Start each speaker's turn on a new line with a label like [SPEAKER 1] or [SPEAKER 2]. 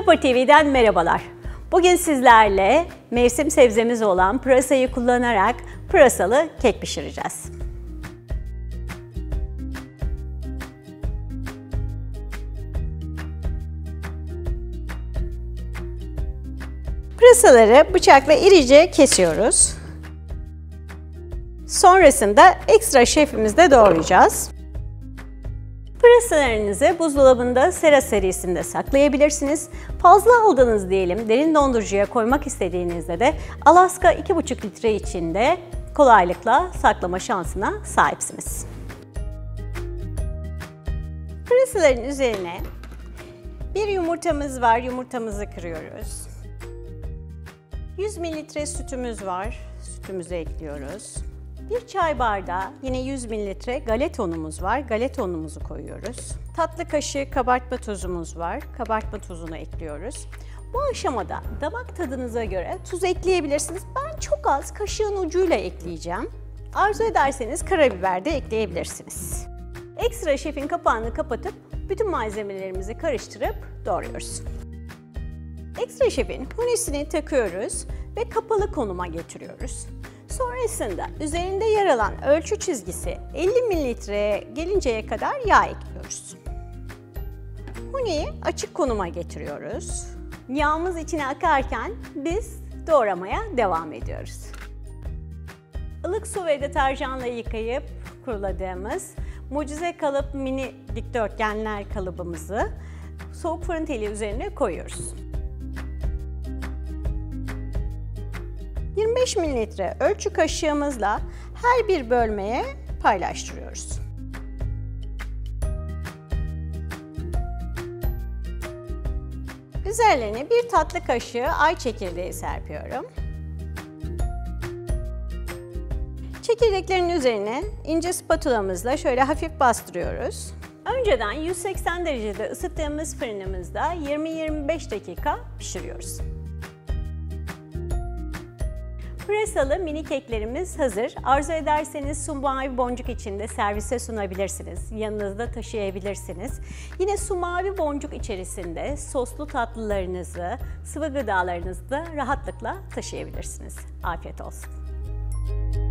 [SPEAKER 1] Singapur TV'den merhabalar. Bugün sizlerle mevsim sebzemiz olan pırasayı kullanarak pırasalı kek pişireceğiz. Pırasaları bıçakla irice kesiyoruz. Sonrasında ekstra şefimizde doğrayacağız. Pırasalarınızı buzdolabında sera serisinde saklayabilirsiniz. Fazla aldınız diyelim, derin dondurucuya koymak istediğinizde de Alaska 2,5 litre içinde kolaylıkla saklama şansına sahipsiniz. Pırasaların üzerine bir yumurtamız var, yumurtamızı kırıyoruz. 100 mililitre sütümüz var, sütümüzü ekliyoruz. Bir çay bardağı yine 100 mililitre galeta unumuz var. Galeta unumuzu koyuyoruz. Tatlı kaşığı kabartma tozumuz var. Kabartma tozunu ekliyoruz. Bu aşamada damak tadınıza göre tuz ekleyebilirsiniz. Ben çok az kaşığın ucuyla ekleyeceğim. Arzu ederseniz karabiber de ekleyebilirsiniz. Ekstra şefin kapağını kapatıp bütün malzemelerimizi karıştırıp doğruyoruz. Ekstra şefin hunisini takıyoruz ve kapalı konuma getiriyoruz. Sonrasında üzerinde yer alan ölçü çizgisi 50 mililitreye gelinceye kadar yağ ekliyoruz. Huniyi açık konuma getiriyoruz. Yağımız içine akarken biz doğramaya devam ediyoruz. Ilık su ve deterjanla yıkayıp kuruladığımız mucize kalıp mini dikdörtgenler kalıbımızı soğuk fırın teli üzerine koyuyoruz. 25 mililitre ölçü kaşığımızla her bir bölmeye paylaştırıyoruz. Üzerlerine bir tatlı kaşığı ay çekirdeği serpiyorum. Çekirdeklerin üzerine ince spatulamızla şöyle hafif bastırıyoruz. Önceden 180 derecede ısıttığımız fırınımızda 20-25 dakika pişiriyoruz. Pırasalı mini keklerimiz hazır. Arzu ederseniz mavi boncuk içinde servise sunabilirsiniz. Yanınızda taşıyabilirsiniz. Yine mavi boncuk içerisinde soslu tatlılarınızı, sıvı gıdalarınızı da rahatlıkla taşıyabilirsiniz. Afiyet olsun.